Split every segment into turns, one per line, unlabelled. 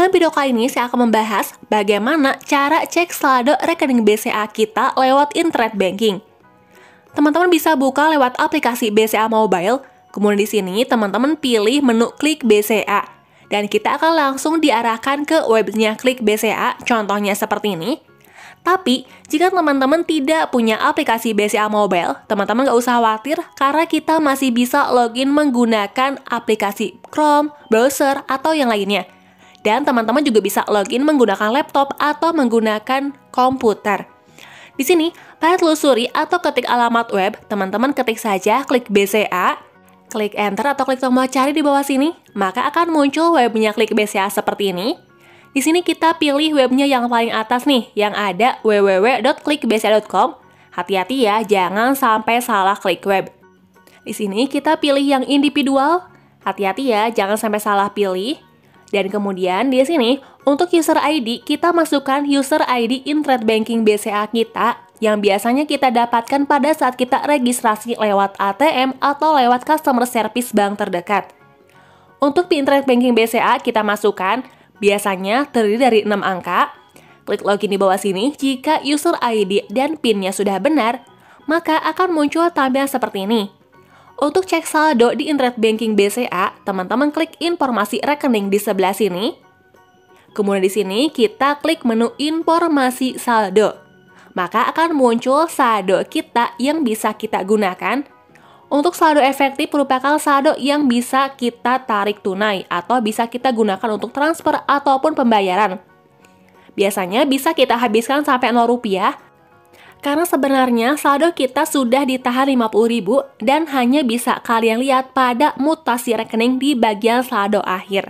Dalam video kali ini saya akan membahas bagaimana cara cek saldo rekening BCA kita lewat internet banking. Teman-teman bisa buka lewat aplikasi BCA Mobile, kemudian di sini teman-teman pilih menu klik BCA. Dan kita akan langsung diarahkan ke webnya klik BCA, contohnya seperti ini. Tapi, jika teman-teman tidak punya aplikasi BCA Mobile, teman-teman nggak usah khawatir karena kita masih bisa login menggunakan aplikasi Chrome, browser, atau yang lainnya. Dan teman-teman juga bisa login menggunakan laptop atau menggunakan komputer. Di sini, pada telusuri atau ketik alamat web, teman-teman ketik saja klik BCA, klik enter atau klik tombol cari di bawah sini, maka akan muncul webnya klik BCA seperti ini. Di sini kita pilih webnya yang paling atas nih, yang ada www.klikbca.com. Hati-hati ya, jangan sampai salah klik web. Di sini kita pilih yang individual. Hati-hati ya, jangan sampai salah pilih. Dan kemudian di sini, untuk user ID, kita masukkan user ID internet banking BCA kita yang biasanya kita dapatkan pada saat kita registrasi lewat ATM atau lewat customer service bank terdekat. Untuk di internet banking BCA, kita masukkan biasanya terdiri dari 6 angka. Klik login di bawah sini. Jika user ID dan PIN-nya sudah benar, maka akan muncul tampilan seperti ini. Untuk cek saldo di internet banking BCA, teman-teman klik informasi rekening di sebelah sini. Kemudian di sini kita klik menu informasi saldo. Maka akan muncul saldo kita yang bisa kita gunakan. Untuk saldo efektif merupakan saldo yang bisa kita tarik tunai atau bisa kita gunakan untuk transfer ataupun pembayaran. Biasanya bisa kita habiskan sampai Rp0 karena sebenarnya saldo kita sudah ditahan Rp50.000 dan hanya bisa kalian lihat pada mutasi rekening di bagian saldo akhir.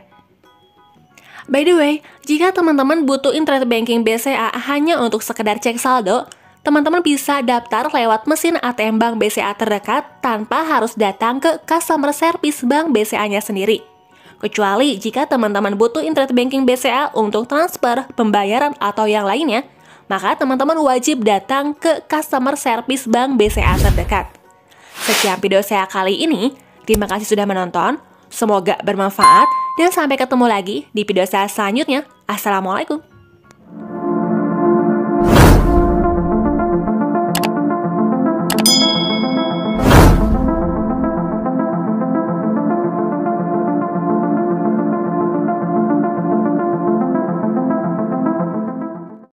By the way, jika teman-teman butuh internet banking BCA hanya untuk sekedar cek saldo, teman-teman bisa daftar lewat mesin ATM Bank BCA terdekat tanpa harus datang ke customer service Bank BCA-nya sendiri. Kecuali jika teman-teman butuh internet banking BCA untuk transfer, pembayaran, atau yang lainnya, maka teman-teman wajib datang ke customer service Bank BCA terdekat. Sekian video saya kali ini, terima kasih sudah menonton, semoga bermanfaat, dan sampai ketemu lagi di video saya selanjutnya. Assalamualaikum.